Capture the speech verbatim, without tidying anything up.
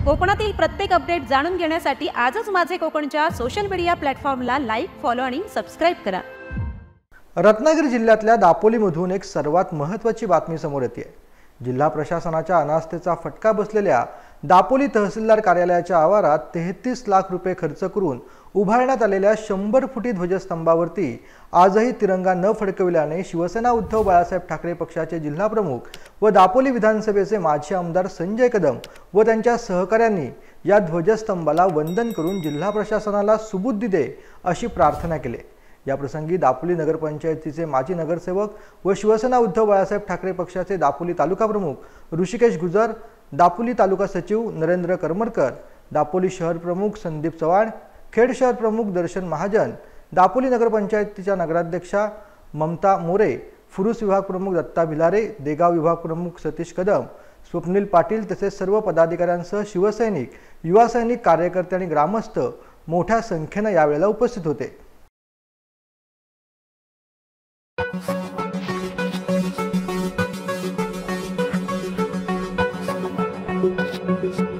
कोकणातील प्रत्येक अपडेट जाणून घेण्यासाठी आजच माझे कोकणच्या सोशल मीडिया प्लॅटफॉर्मला लाईक, फॉलो आणि सबस्क्राइब करा। रत्नागिरी जिल्ह्यातल्या दापोलीमधून एक सर्वात महत्त्वाची बातमी समोर येते। जिल्हा प्रशासनाच्या अनास्थेचा फटका बसलेल्या दापोली तहसीलदार कार्यालयाच्या आवारात तेहतीस लाख रुपये खर्च करून उभारण्यात आलेल्या शंभर फुटी ध्वजस्तंभावरती आजही तिरंगा न फडकविल्याने शिवसेना उद्धव बाळासाहेब ठाकरे पक्षाचे जिल्हाप्रमुख व दापोली विधानसभेचे माजी आमदार संजय कदम व त्यांच्या सहकाऱ्यांनी या ध्वजस्तंभाला वंदन करून जिल्हा प्रशासनाला सुबुद्धी दे अशी प्रार्थना केली। या प्रसंगी दापोली नगरपंचायतीचे माजी नगरसेवक व शिवसेना उद्धव बाळासाहेब ठाकरे पक्षाचे दापोली तालुका प्रमुख ऋषिकेश गुजर, दापोली तालुका सचिव नरेंद्र करमरकर, दापोली शहर प्रमुख संदीप चव्हाण, खेड शहर प्रमुख दर्शन महाजन, दापोली नगरपंचायतीच्या नगराध्यक्षा ममता मोरे, फुरुस विभाग प्रमुख दत्ता भिलारे, देगाव विभाग प्रमुख सतीश कदम, स्वप्नील पाटील तसेच सर्व पदाधिकाऱ्यांसह शिवसैनिक, युवा सैनिक, कार्यकर्ते आणि ग्रामस्थ मोठ्या संख्येने यावेळेला उपस्थित होते। Thank you.